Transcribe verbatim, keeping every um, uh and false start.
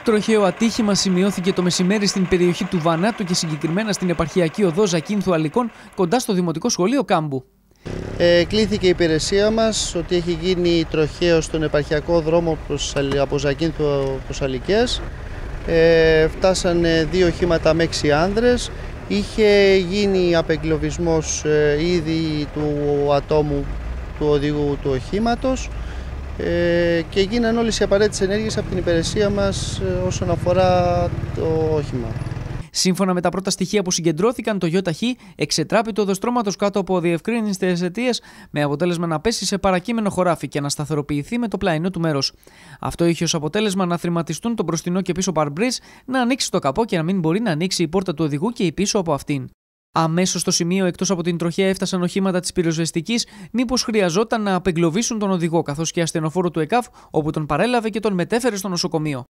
Τροχαίο ατύχημα σημειώθηκε το μεσημέρι στην περιοχή του Βανάτου και συγκεκριμένα στην επαρχιακή οδό Ζακίνθου Αλικών, κοντά στο Δημοτικό Σχολείο Κάμπου. Ε, κλήθηκε η υπηρεσία μας ότι έχει γίνει τροχαίο στον επαρχιακό δρόμο προς, από Ζακίνθου προς Αλικές. Ε, φτάσανε δύο οχήματα με έξι άνδρες. Είχε γίνει απεγκλωβισμός ε, ήδη του ατόμου του οδηγού του οχήματος ε, και γίνανε όλες οι απαραίτητες ενέργειες από την υπηρεσία μας ε, όσον αφορά το όχημα. Σύμφωνα με τα πρώτα στοιχεία που συγκεντρώθηκαν, το ΙΧ εξετράπη του οδοστρώματος κάτω από διευκρίνηστες αιτίες, με αποτέλεσμα να πέσει σε παρακείμενο χωράφι και να σταθεροποιηθεί με το πλαϊνό του μέρος. Αυτό είχε ως αποτέλεσμα να θρηματιστούν το μπροστινό και πίσω παρμπρίζ, να ανοίξει το καπό και να μην μπορεί να ανοίξει η πόρτα του οδηγού και η πίσω από αυτήν. Αμέσως στο σημείο, εκτός από την τροχέα, έφτασαν οχήματα της πυροσβεστικής, μήπως χρειαζόταν να απεγκλωβίσουν τον οδηγό, καθώς και ασθενοφόρο του ΕΚΑΒ, όπου τον παρέλαβε και τον μετέφερε στο νοσοκομείο.